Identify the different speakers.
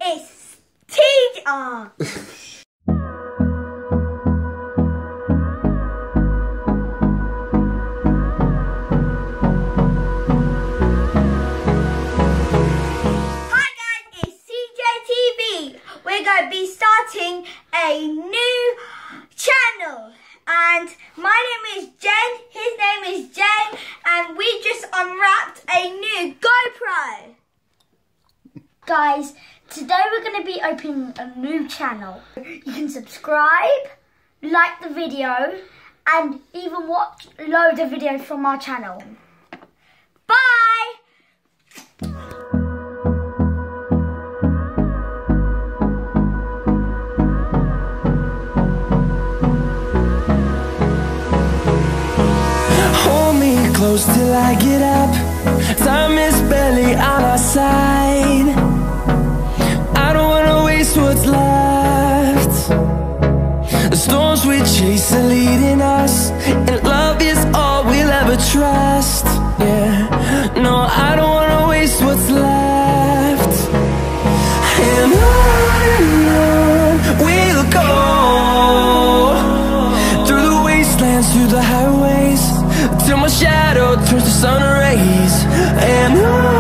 Speaker 1: it's TJ. Hi guys, it's c&jtv. We're going to be starting a new channel. And my name is Jen, his name is Jay, and we just unwrapped a new GoPro. Guys, today we're going to be opening a new channel. You can subscribe, like the video, and even watch loads of videos from our channel. Bye!
Speaker 2: Close till I get up. Time is barely on our side. I don't wanna waste what's left. The storms we chase are leading us, and love is all we'll ever trust. Yeah, no, I don't wanna waste what's left. And on we'll go, through the wastelands, through the highways, till my shadow turns to sun rays. And